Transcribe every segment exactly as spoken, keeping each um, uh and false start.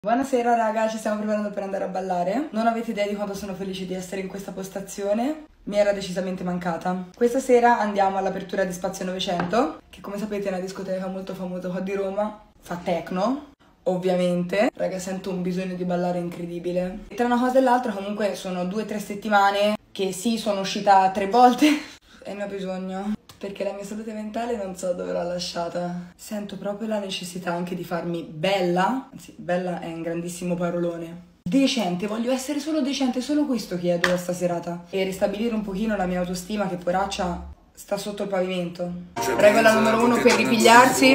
Buonasera raga, ci stiamo preparando per andare a ballare. Non avete idea di quanto sono felice di essere in questa postazione. Mi era decisamente mancata. Questa sera andiamo all'apertura di Spazio Novecento, che come sapete è una discoteca molto famosa qua di Roma. Fa techno, ovviamente. Raga, sento un bisogno di ballare incredibile. E tra una cosa e l'altra comunque sono due o tre settimane che sì, sono uscita tre volte e ne ho bisogno. Perché la mia salute mentale non so dove l'ho lasciata. Sento proprio la necessità anche di farmi bella, anzi bella è un grandissimo parolone, decente, voglio essere solo decente, solo questo chiedo da sta serata. E ristabilire un pochino la mia autostima che poraccia sta sotto il pavimento. Regola numero uno per ripigliarsi: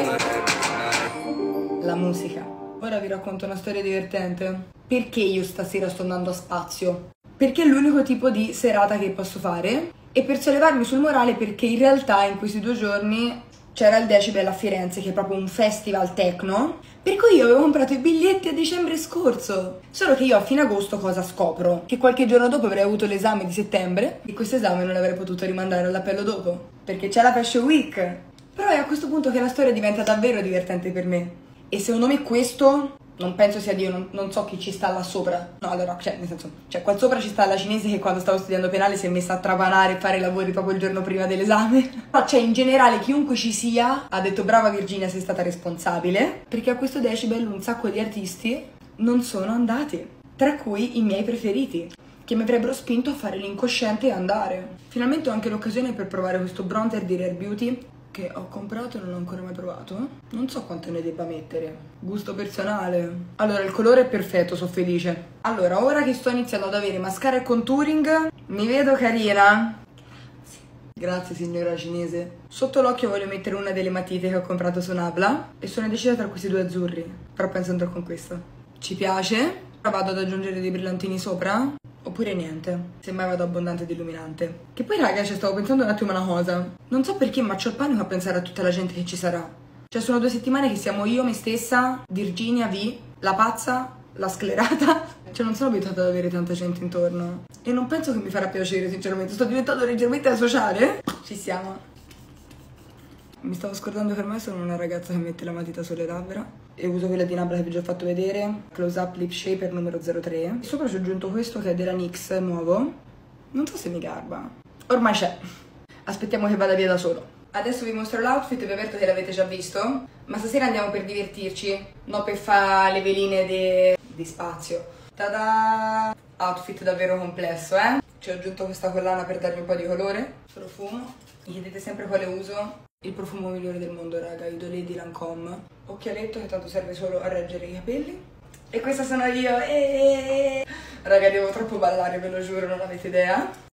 la musica. Ora vi racconto una storia divertente. Perché io stasera sto andando a Spazio? Perché è l'unico tipo di serata che posso fare. E per sollevarmi sul morale, perché in realtà in questi due giorni c'era il Decibel a Firenze, che è proprio un festival techno, per cui io avevo comprato i biglietti a dicembre scorso. Solo che io a fine agosto cosa scopro? Che qualche giorno dopo avrei avuto l'esame di settembre e questo esame non l'avrei potuto rimandare all'appello dopo, perché c'è la Fashion Week. Però è a questo punto che la storia diventa davvero divertente per me. E secondo me questo... non penso sia Dio, non, non so chi ci sta là sopra. No, allora, cioè, nel senso, cioè, qua sopra ci sta la cinese che quando stavo studiando penale si è messa a trapanare e fare i lavori proprio il giorno prima dell'esame. Ma cioè, in generale, chiunque ci sia ha detto brava Virginia, sei stata responsabile, perché a questo Decibel un sacco di artisti non sono andati, tra cui i miei preferiti, che mi avrebbero spinto a fare l'incosciente e andare. Finalmente ho anche l'occasione per provare questo bronzer di Rare Beauty, che ho comprato e non ho ancora mai provato. Non so quanto ne debba mettere. Gusto personale. Allora, il colore è perfetto, sono felice. Allora, ora che sto iniziando ad avere mascara e contouring, mi vedo carina? Sì. Grazie signora cinese. Sotto l'occhio voglio mettere una delle matite che ho comprato su Nabla e sono decisa tra questi due azzurri, però penso andrò con questo. Ci piace? Ora vado ad aggiungere dei brillantini sopra, oppure niente, semmai vado abbondante ed illuminante. Che poi raga, cioè, stavo pensando un attimo una cosa. Non so perché, ma c'ho il panico a pensare a tutta la gente che ci sarà. Cioè sono due settimane che siamo io, me stessa, Virginia V, la pazza, la sclerata. Cioè non sono abituata ad avere tanta gente intorno. E non penso che mi farà piacere, sinceramente. Sto diventando leggermente asociale. Ci siamo. Mi stavo scordando che ormai sono una ragazza che mette la matita sulle labbra e uso quella di Nabla che vi ho già fatto vedere, Close Up Lip Shaper numero zero tre. E sopra ci ho aggiunto questo che è della NYX, nuovo. Non so se mi garba. Ormai c'è. Aspettiamo che vada via da solo. Adesso vi mostro l'outfit, vi avverto che l'avete già visto, ma stasera andiamo per divertirci, non per fare le veline de... di Spazio. Tada! Outfit davvero complesso, eh? Ci ho aggiunto questa collana per dargli un po' di colore. Profumo. Mi chiedete sempre quale uso? Il profumo migliore del mondo, raga, Idolé di Lancôme. Occhialetto che tanto serve solo a reggere i capelli. E questa sono io, eeeh! Raga, devo troppo ballare, ve lo giuro, non avete idea.